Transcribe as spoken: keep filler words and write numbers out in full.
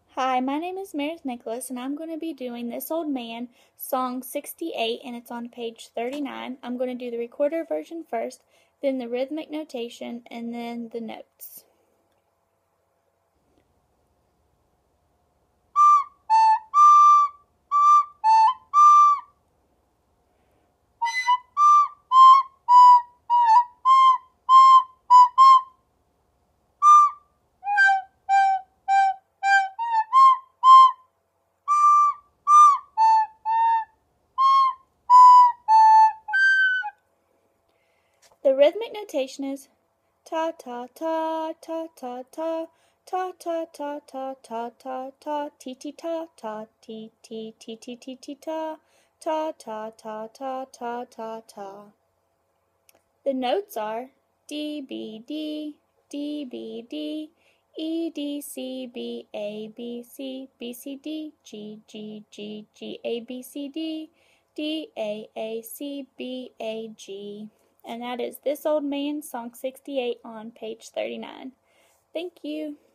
Hi, my name is Meredith Nicholas, and I'm going to be doing This Old Man, Song sixty-eight, and it's on page thirty-nine. I'm going to do the recorder version first, then the rhythmic notation, and then the notes. The rhythmic notation is ta ta ta ta ta ta ta ta ta ta ta ta ta ti ti ta ta ti ti ti ti ti ti ta ta ta ta ta ta ta ta. The notes are D B D D B D E D C B A B C B C D G G G G A B C D D A A C B A G. And that is This Old Man, Song sixty-eight on page thirty-nine. Thank you.